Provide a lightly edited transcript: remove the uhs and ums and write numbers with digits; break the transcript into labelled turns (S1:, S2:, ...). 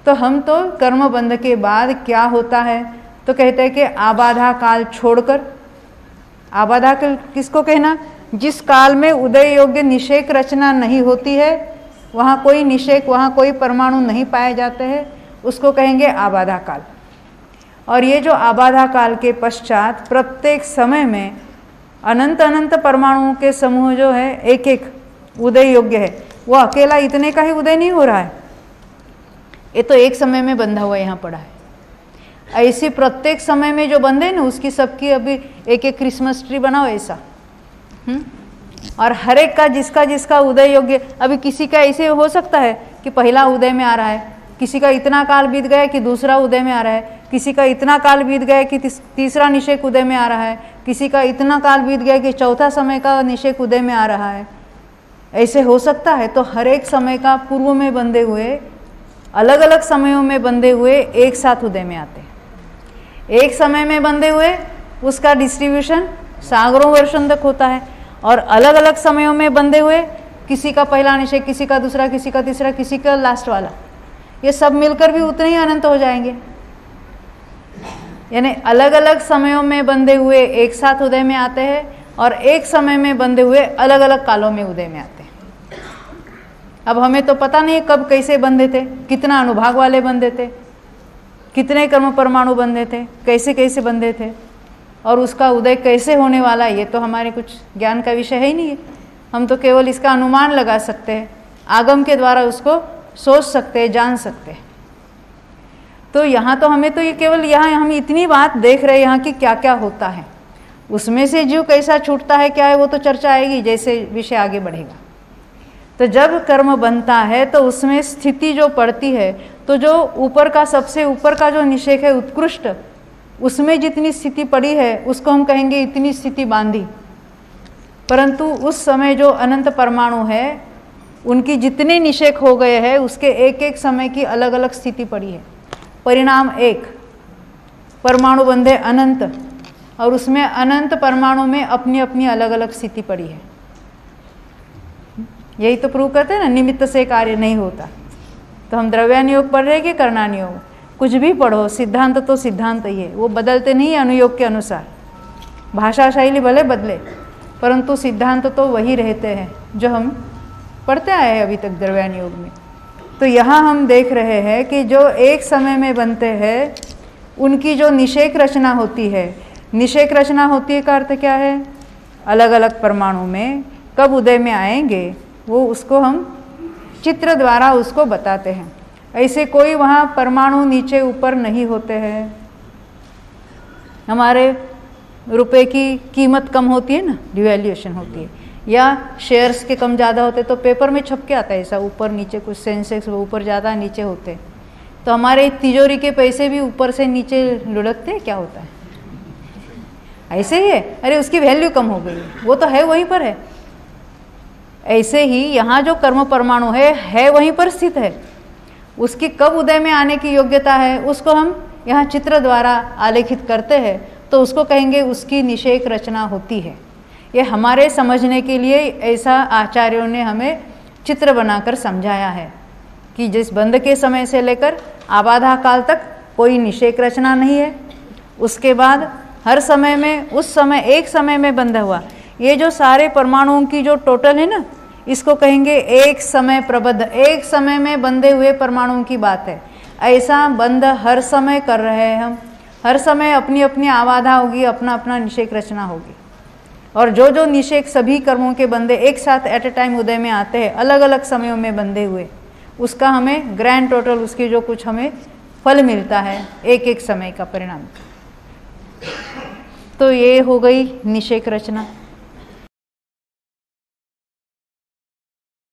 S1: तो हम तो कर्म बंध के बाद क्या होता है, तो कहते हैं कि आबाधा काल छोड़कर, आबाधा काल किसको कहना, जिस काल में उदय योग्य निषेक रचना नहीं होती है, वहाँ कोई निषेक, वहाँ कोई परमाणु नहीं पाए जाते हैं, उसको कहेंगे आबाधा काल। और ये जो आबाधा काल के पश्चात प्रत्येक समय में अनंत अनंत परमाणुओं के समूह जो है एक एक उदय योग्य है, वो अकेला इतने का ही उदय नहीं हो रहा है, ये तो एक समय में बंधा हुआ यहाँ पड़ा है। ऐसी प्रत्येक समय में जो बंधे ना, उसकी सबकी अभी एक एक क्रिसमस ट्री बनाओ ऐसा। और हर एक का जिसका जिसका उदय योग्य, अभी किसी का ऐसे हो सकता है कि पहला उदय में आ रहा है, किसी का इतना काल बीत गया कि दूसरा उदय में आ रहा है, किसी का इतना काल बीत गया कि तीसरा निषेक उदय में आ रहा है, किसी का इतना काल बीत गया कि चौथा समय का निषेक उदय में आ रहा है, ऐसे हो सकता है। तो हर एक समय का पूर्व में बंधे हुए, अलग अलग समयों में बंधे हुए एक साथ उदय में आते हैं। एक समय में बंधे हुए उसका डिस्ट्रीब्यूशन सागरों वर्षों तक होता है, और अलग अलग समयों में बंधे हुए किसी का पहला निषेक, किसी का दूसरा, किसी का तीसरा, किसी का लास्ट वाला, ये सब मिलकर भी उतने ही अनंत हो जाएंगे। यानी अलग अलग समयों में बंधे हुए एक साथ उदय में आते हैं, और एक समय में बंधे हुए अलग अलग कालों में उदय में आते हैं। अब हमें तो पता नहीं कब कैसे बंधे थे, कितना अनुभाग वाले बंधे थे, कितने कर्म परमाणु बंधे थे, कैसे कैसे बंधे थे, और उसका उदय कैसे होने वाला है, ये तो हमारे कुछ ज्ञान का विषय है ही नहीं है। हम तो केवल इसका अनुमान लगा सकते हैं, आगम के द्वारा उसको सोच सकते हैं, जान सकते हैं। तो यहाँ तो हमें तो ये केवल यहाँ हम इतनी बात देख रहे हैं यहाँ की क्या क्या होता है, उसमें से जीव कैसा छूटता है क्या है वो तो चर्चा आएगी जैसे विषय आगे बढ़ेगा। तो जब कर्म बनता है तो उसमें स्थिति जो पड़ती है, तो जो ऊपर का सबसे ऊपर का जो निषेक है उत्कृष्ट, उसमें जितनी स्थिति पड़ी है उसको हम कहेंगे इतनी स्थिति बांधी। परंतु उस समय जो अनंत परमाणु है उनकी जितने निषेक हो गए हैं उसके एक एक समय की अलग अलग स्थिति पड़ी है। परिणाम एक, परमाणु बंधे अनंत, और उसमें अनंत परमाणु में अपनी अपनी अलग अलग स्थिति पड़ी है। यही तो प्रूव करते हैं ना, निमित्त से कार्य नहीं होता। तो हम द्रव्यानुयोग पढ़ रहे हैं कि कर्णानुयोग, कुछ भी पढ़ो, सिद्धांत तो सिद्धांत ही है, वो बदलते नहीं अनुयोग के अनुसार। भाषा शैली भले बदले परंतु सिद्धांत तो वही रहते हैं जो हम पढ़ते आए हैं अभी तक द्रव्यानुयोग में। तो यहाँ हम देख रहे हैं कि जो एक समय में बनते हैं उनकी जो निषेक रचना होती है, निषेक रचना होती है का अर्थ क्या है, अलग अलग परमाणु में कब उदय में आएंगे वो उसको हम चित्र द्वारा उसको बताते हैं। ऐसे कोई वहाँ परमाणु नीचे ऊपर नहीं होते हैं। हमारे रुपए की कीमत कम होती है ना, डिवैल्यूएशन होती है, या शेयर्स के कम ज़्यादा होते तो पेपर में छप के आता है ऐसा, ऊपर नीचे कुछ सेंसेक्स ऊपर ज़्यादा नीचे होते। तो हमारे तिजोरी के पैसे भी ऊपर से नीचे लुढ़कते हैं, क्या होता है ऐसे ही है, अरे उसकी वैल्यू कम हो गई, वो तो है वहीं पर है। ऐसे ही यहाँ जो कर्म परमाणु है वहीं पर स्थित है, उसकी कब उदय में आने की योग्यता है उसको हम यहाँ चित्र द्वारा आलेखित करते हैं, तो उसको कहेंगे उसकी निषेक रचना होती है। ये हमारे समझने के लिए ऐसा आचार्यों ने हमें चित्र बनाकर समझाया है कि जिस बंध के समय से लेकर आबाधा काल तक कोई निषेक रचना नहीं है, उसके बाद हर समय में उस समय एक समय में बंधा हुआ, ये जो सारे परमाणुओं की जो टोटल है ना, इसको कहेंगे एक समय प्रबद्ध, एक समय में बंधे हुए परमाणुओं की बात है। ऐसा बंध हर समय कर रहे हैं हम, हर समय अपनी अपनी आबाधा होगी, अपना अपना निषेक रचना होगी। और जो जो निषेक सभी कर्मों के बंधे एक साथ एट ए टाइम उदय में आते हैं, अलग अलग समयों में बंधे हुए, उसका हमें ग्रैंड टोटल, उसकी जो कुछ हमें फल मिलता है एक एक समय का परिणाम। तो ये हो गई निषेक रचना।